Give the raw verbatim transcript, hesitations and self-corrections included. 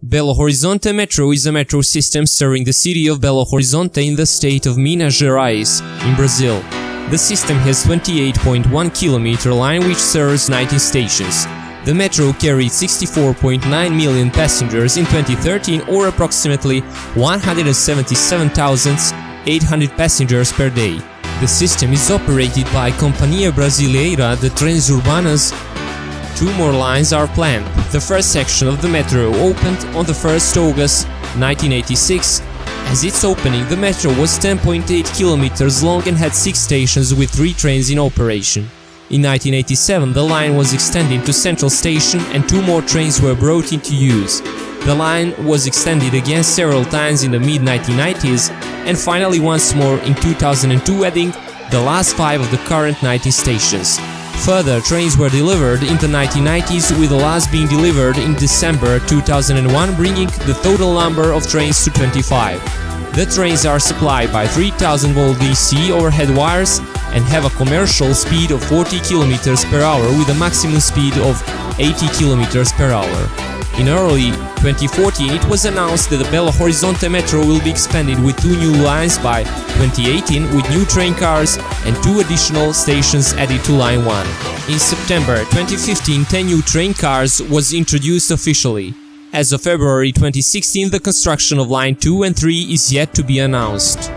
Belo Horizonte Metro is a metro system serving the city of Belo Horizonte in the state of Minas Gerais, in Brazil. The system has twenty-eight point one kilometer line which serves nineteen stations. The metro carried sixty-four point nine million passengers in twenty thirteen, or approximately one hundred seventy-seven thousand eight hundred passengers per day. The system is operated by Companhia Brasileira de Trens Urbanos. Two more lines are planned. The first section of the metro opened on the first of August nineteen eighty-six. As its opening, the metro was ten point eight kilometers long and had six stations with three trains in operation. In nineteen eighty-seven, the line was extended to Central Station and two more trains were brought into use. The line was extended again several times in the mid nineteen nineties and finally once more in two thousand two, adding the last five of the current nineteen stations. Further trains were delivered in the nineteen nineties, with the last being delivered in December two thousand one, bringing the total number of trains to twenty-five. The trains are supplied by three thousand volt D C overhead wires and have a commercial speed of forty kilometers per hour with a maximum speed of eighty kilometers per hour. In early twenty fourteen, it was announced that the Belo Horizonte Metro will be expanded with two new lines by twenty eighteen, with new train cars and two additional stations added to Line one. In September twenty fifteen, ten new train cars was introduced officially. As of February twenty sixteen, the construction of Line two and three is yet to be announced.